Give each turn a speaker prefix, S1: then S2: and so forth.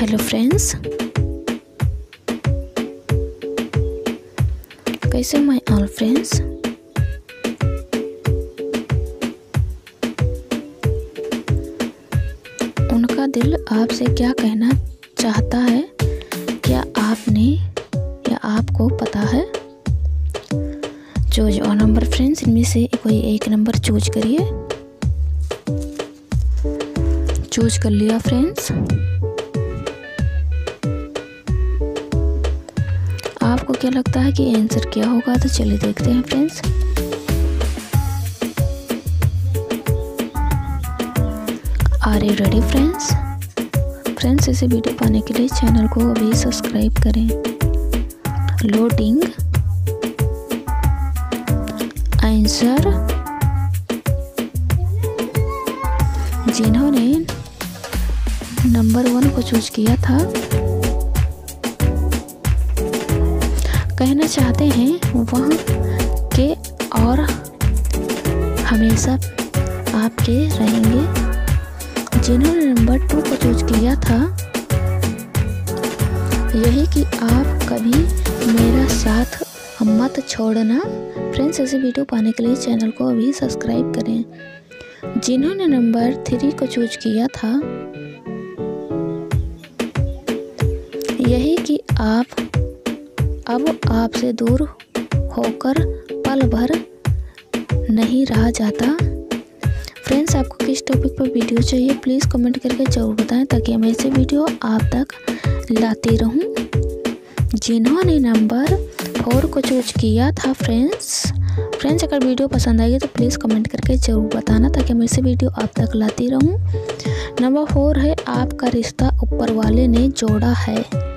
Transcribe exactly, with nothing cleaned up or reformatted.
S1: Hello friends, कैसे my all friends. उनका दिल आपसे क्या कहना चाहता है, क्या आपने या आपको पता है? चूज और नंबर फ्रेंड्स, इनमें से कोई एक नंबर चूज करिए। चूज कर लिया फ्रेंड्स। आपको क्या लगता है कि आंसर क्या होगा? तो चलिए देखते हैं friends. Are you ready friends? Friends, इसे वीडियो पाने के लिए चैनल को अभी सब्सक्राइब करें। लोडिंग आंसर, जिन्होंने नंबर वन को चूज किया था कहना चाहते हैं वह के और हमेशा आपके रहेंगे। जिन्होंने नंबर टू को चूज किया था यही कि आप कभी मेरा साथ मत छोड़ना। फ्रेंड्स, ऐसे वीडियो पाने के लिए चैनल को अभी सब्सक्राइब करें। जिन्होंने नंबर थ्री को चूज किया था यही कि आप अब आपसे दूर होकर पल भर नहीं रहा जाता। फ्रेंड्स, आपको किस टॉपिक पर वीडियो चाहिए प्लीज़ कमेंट करके ज़रूर बताएं, ताकि मैं ऐसे वीडियो आप तक लाती रहूं। जिन्होंने नंबर फोर को चूज किया था फ्रेंड्स फ्रेंड्स अगर वीडियो पसंद आएगी तो प्लीज़ कमेंट करके ज़रूर बताना, ताकि मैं ऐसे वीडियो आप तक लाती रहूं। नंबर फोर है, आपका रिश्ता ऊपर वाले ने जोड़ा है।